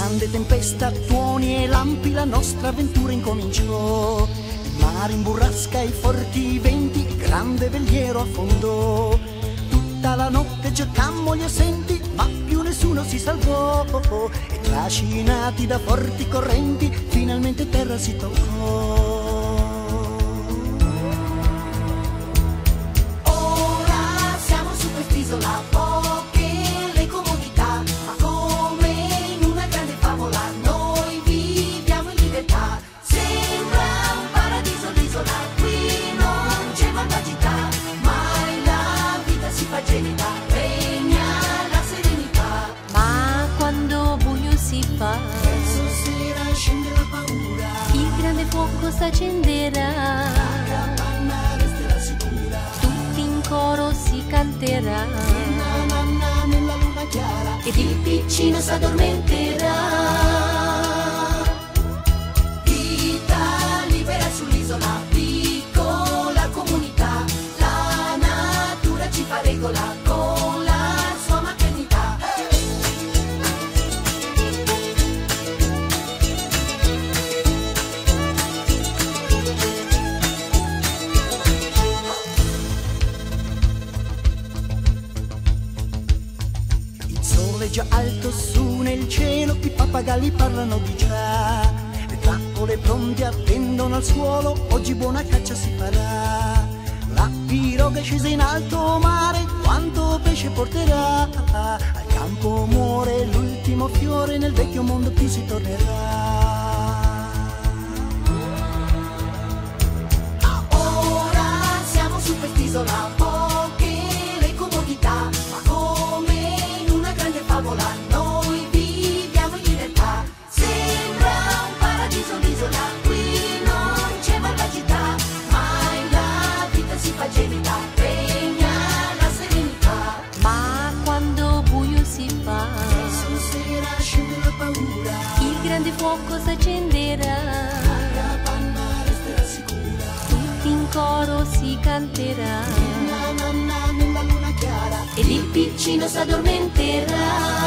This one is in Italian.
grande tempesta, tuoni e lampi, la nostra avventura incominciò. Il mare imburrasca, i forti venti, il grande veliero affondò. Tutta la notte cercammo gli assenti, ma più nessuno si salvò. E trascinati da forti correnti, finalmente terra si toccò. Ora siamo su quest'isola, poche le comodità, ma come in una grande favola noi viviamo in libertà. Sembra un paradiso l'isola, qui non c'è malvagità, mai la vita si fa gelida, regna la serenità. Ma quando buio si fa, Verso sera scende la paura, il grande fuoco s'accenderà, la capanna resterà sicura. tutti in coro si canterà, Nanna, nanna, nella luna chiara, Ed il piccino s'addormenterà. Vita libera sull'isola, piccola comunità, la natura ci fa regola con la sua maternità. il sole già alto su nel cielo, i pappagalli parlano di già. Le trappole pronte attendono al suolo, oggi buona caccia si farà. La piroga è scesa in alto mare, quanto pesce porterà. Al campo muore l'ultimo fiore, nel vecchio mondo più si tornerà. Ora siamo su quest'isola, poche le comodità, ma come in una grande favola noi viviamo in libertà. Sembra un paradiso l'isola, qui non c'è malvagità, mai la vita si fa gelida, regna la serenità. ma quando buio si fa, Verso sera scende la paura, il grande fuoco s'accenderà, la capanna resterà sicura. tutti in coro si canterà, Nanna, nanna, nella luna chiara, Ed il piccino s'addormenterà.